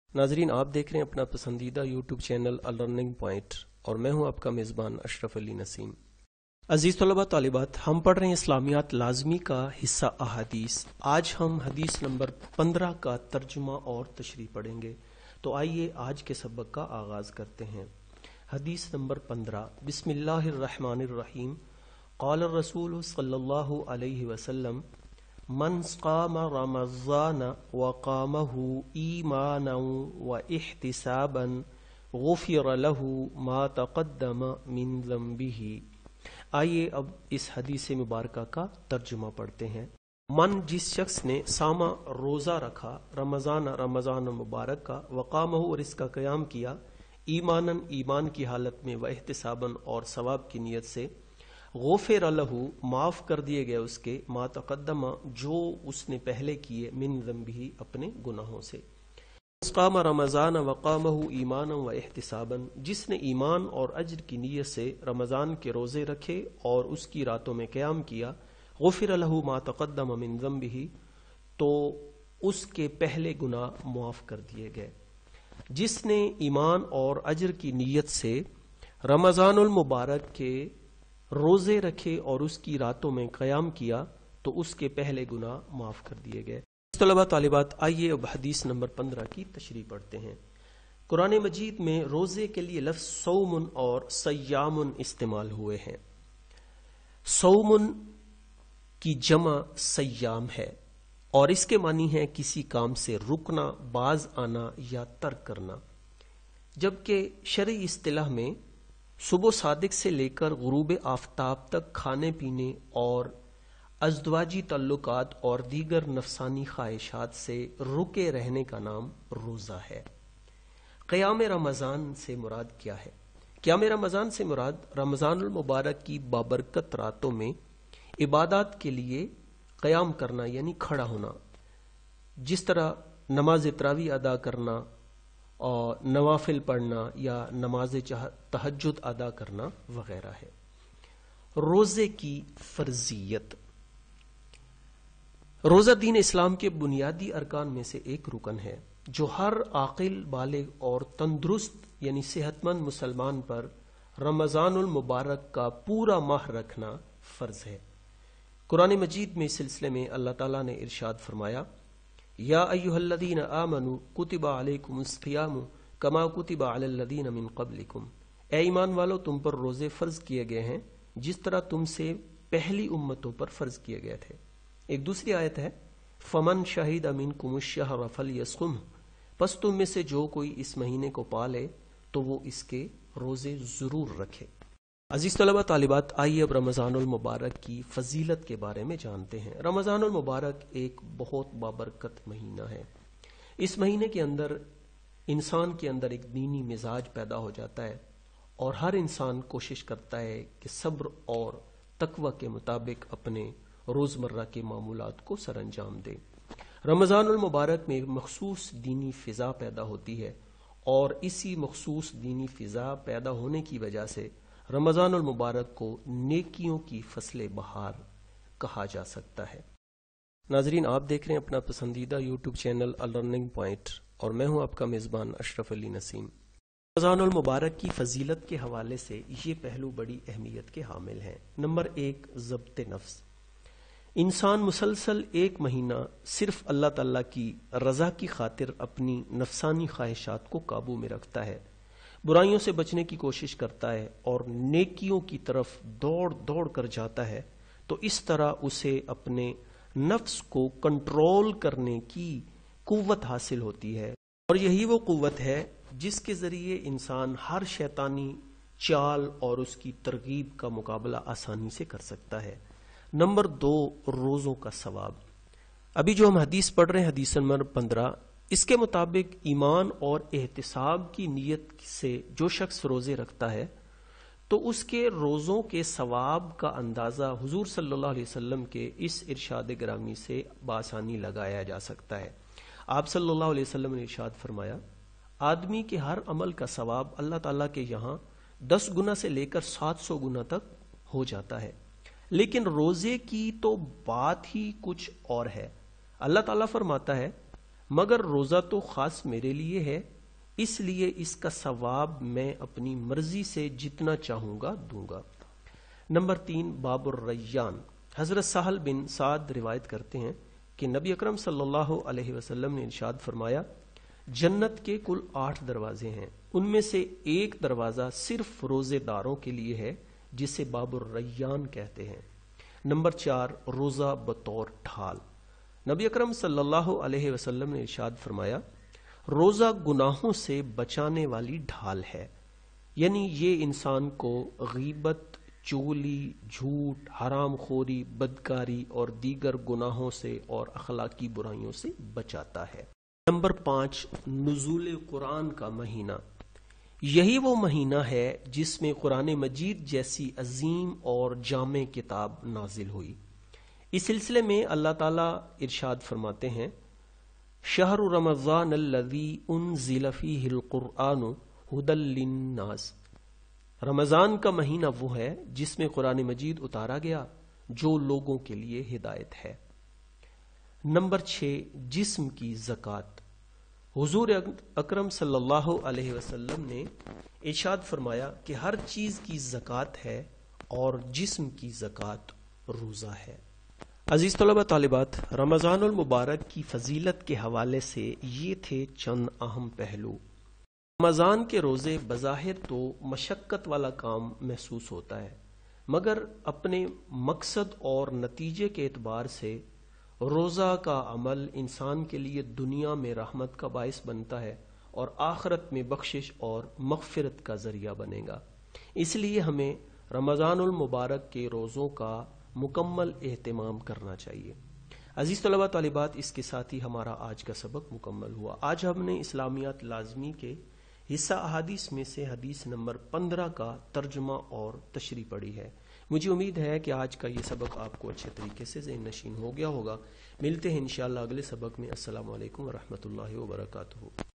ناظرین، آپ دیکھ رہے ہیں اپنا پسندیدہ یوٹیوب چینل لرننگ پوائنٹ اور میں ہوں آپ کا میزبان اشرف علی نسیم۔ عزیز طلباء طالبات، ہم پڑھ رہے ہیں اسلامیات لازمی کا حصہ احادیث۔ آج ہم حدیث نمبر 15 کا ترجمہ اور تشریح پڑھیں گے، تو آئیے آج کے سبق کا آغاز کرتے ہیں۔ حدیث نمبر 15، بسم اللہ الرحمن الرحیم۔ قال الرسول صلی اللہ علیہ وسلم: من قام رمضان وقامه ایمانا واحتسابا غفر له ما تقدم من ذنبه۔ آئیے اب اس حدیث مبارکہ کا ترجمہ پڑھتے ہیں۔ من، جس شخص نے سامہ روزہ رکھا، رمضان مبارک کا، وقامہ اور اس کا قیام کیا، ایمانا ایمان کی حالت میں، واحتسابا اور ثواب کی نیت سے، غفر لہ معاف کر دیے گئے اس کے، ما تقدم جو اس نے پہلے کیے، من ذنبہ اپنے گناہوں سے۔ قام رمضان وقامہ ایمانا و احتسابا، جس نے ایمان اور اجر کی نیت سے رمضان کے روزے رکھے اور اس کی راتوں میں قیام کیا، غفر لہ ما تقدم من ذنبہ، تو اس کے پہلے گناہ معاف کر دیے گئے۔ جس نے ایمان اور اجر کی نیت سے رمضان المبارک کے روزے رکھے اور اس کی راتوں میں قیام کیا تو اس کے پہلے گناہ معاف کر دیے گئے۔ طلباء طالبات، آئیے اب حدیث نمبر 15 کی تشریح پڑھتے ہیں۔ قرآن مجید میں روزے کے لیے لفظ صوم اور صیام استعمال ہوئے ہیں۔ صوم کی جمع صیام ہے اور اس کے معنی ہے کسی کام سے رکنا، باز آنا یا ترک کرنا، جبکہ شرعی اصطلاح میں صبح صادق سے لے کر غروب آفتاب تک کھانے پینے اور ازدواجی تعلقات اور دیگر نفسانی خواہشات سے رکے رہنے کا نام روزہ ہے۔ قیام رمضان سے مراد کیا ہے؟ قیام رمضان سے مراد رمضان المبارک کی بابرکت راتوں میں عبادات کے لیے قیام کرنا، یعنی کھڑا ہونا، جس طرح نماز تراویح ادا کرنا اور نوافل پڑھنا یا نماز تہجد ادا کرنا وغیرہ ہے۔ روزے کی فرضیت۔ روزہ دین اسلام کے بنیادی ارکان میں سے ایک رکن ہے جو ہر عاقل، بالغ اور تندرست یعنی صحت مند مسلمان پر رمضان المبارک کا پورا ماہ رکھنا فرض ہے۔ قرآن مجید میں اس سلسلے میں اللہ تعالیٰ نے ارشاد فرمایا: یا ایھا الذین آمنوا کتب علیکم الصیام کما کتب علی الذین من قبلکم۔ اے ایمان والو، تم پر روزے فرض کیے گئے ہیں جس طرح تم سے پہلی امتوں پر فرض کیے گئے تھے۔ ایک دوسری آیت ہے: فمن شہد منکم الشہر فلیصمہ، پس تم میں سے جو کوئی اس مہینے کو پالے تو وہ اس کے روزے ضرور رکھے۔ عزیز طلباء طالبات، آئیے اب رمضان المبارک کی فضیلت کے بارے میں جانتے ہیں۔ رمضان المبارک ایک بہت بابرکت مہینہ ہے۔ اس مہینے کے اندر انسان کے اندر ایک دینی مزاج پیدا ہو جاتا ہے اور ہر انسان کوشش کرتا ہے کہ صبر اور تقوی کے مطابق اپنے روزمرہ کے معمولات کو سر انجام دے۔ رمضان المبارک میں ایک مخصوص دینی فضا پیدا ہوتی ہے اور اسی مخصوص دینی فضا پیدا ہونے کی وجہ سے رمضان المبارک کو نیکیوں کی فصل بہار کہا جا سکتا ہے۔ ناظرین، آپ دیکھ رہے ہیں اپنا پسندیدہ یوٹیوب چینل لرننگ پوائنٹ اور میں ہوں آپ کا میزبان اشرف علی نسیم۔ رمضان المبارک کی فضیلت کے حوالے سے یہ پہلو بڑی اہمیت کے حامل ہیں۔ نمبر 1، ضبط نفس۔ انسان مسلسل ایک مہینہ صرف اللہ تعالیٰ کی رضا کی خاطر اپنی نفسانی خواہشات کو قابو میں رکھتا ہے، برائیوں سے بچنے کی کوشش کرتا ہے اور نیکیوں کی طرف دوڑ دوڑ کر جاتا ہے، تو اس طرح اسے اپنے نفس کو کنٹرول کرنے کی قوت حاصل ہوتی ہے، اور یہی وہ قوت ہے جس کے ذریعے انسان ہر شیطانی چال اور اس کی ترغیب کا مقابلہ آسانی سے کر سکتا ہے۔ نمبر 2، روزوں کا ثواب۔ ابھی جو ہم حدیث پڑھ رہے ہیں، حدیث نمبر 15، اس کے مطابق ایمان اور احتساب کی نیت سے جو شخص روزے رکھتا ہے تو اس کے روزوں کے ثواب کا اندازہ حضور صلی اللہ علیہ وسلم کے اس ارشاد گرامی سے بآسانی لگایا جا سکتا ہے۔ آپ صلی اللہ علیہ وسلم نے ارشاد فرمایا: آدمی کے ہر عمل کا ثواب اللہ تعالیٰ کے یہاں 10 گنا سے لے کر 700 گنا تک ہو جاتا ہے، لیکن روزے کی تو بات ہی کچھ اور ہے۔ اللہ تعالیٰ فرماتا ہے: مگر روزہ تو خاص میرے لیے ہے، اس لیے اس کا ثواب میں اپنی مرضی سے جتنا چاہوں گا دوں گا۔ نمبر 3، باب الریان۔ حضرت سہل بن سعد روایت کرتے ہیں کہ نبی اکرم صلی اللہ علیہ وسلم نے ارشاد فرمایا، جنت کے کل 8 دروازے ہیں، ان میں سے ایک دروازہ صرف روزے داروں کے لیے ہے جسے باب الریان کہتے ہیں۔ نمبر 4، روزہ بطور ڈھال۔ نبی اکرم صلی اللہ علیہ وسلم نے ارشاد فرمایا، روزہ گناہوں سے بچانے والی ڈھال ہے، یعنی یہ انسان کو غیبت، چغلی، جھوٹ، حرام خوری، بدکاری اور دیگر گناہوں سے اور اخلاقی برائیوں سے بچاتا ہے۔ نمبر 5، نزول قرآن کا مہینہ۔ یہی وہ مہینہ ہے جس میں قرآن مجید جیسی عظیم اور جامع کتاب نازل ہوئی۔ اس سلسلے میں اللہ تعالیٰ ارشاد فرماتے ہیں، شہر رمضان الذی انزل فیہ القرآن ھدی للناس۔ رمضان کا مہینہ وہ ہے جس میں قرآن مجید اتارا گیا جو لوگوں کے لیے ہدایت ہے۔ نمبر 6، جسم کی زکوٰۃ۔ حضور اکرم صلی اللہ علیہ وسلم نے ارشاد فرمایا کہ ہر چیز کی زکوٰۃ ہے اور جسم کی زکوٰۃ روزہ ہے۔ عزیز طلبہ طالبات، رمضان المبارک کی فضیلت کے حوالے سے یہ تھے چند اہم پہلو۔ رمضان کے روزے بظاہر تو مشقت والا کام محسوس ہوتا ہے، مگر اپنے مقصد اور نتیجے کے اعتبار سے روزہ کا عمل انسان کے لیے دنیا میں رحمت کا باعث بنتا ہے اور آخرت میں بخشش اور مغفرت کا ذریعہ بنے گا۔ اس لیے ہمیں رمضان المبارک کے روزوں کا مکمل اہتمام کرنا چاہیے۔ عزیز طلبہ طالبات، اس کے ساتھ ہی ہمارا آج کا سبق مکمل ہوا۔ آج ہم نے اسلامیات لازمی کے حصہ احادیث میں سے حدیث نمبر 15 کا ترجمہ اور تشریح پڑھی ہے۔ مجھے امید ہے کہ آج کا یہ سبق آپ کو اچھے طریقے سے ذہن نشین ہو گیا ہوگا۔ ملتے ہیں انشاءاللہ اگلے سبق میں۔ السلام علیکم ورحمۃ اللہ وبرکاتہ۔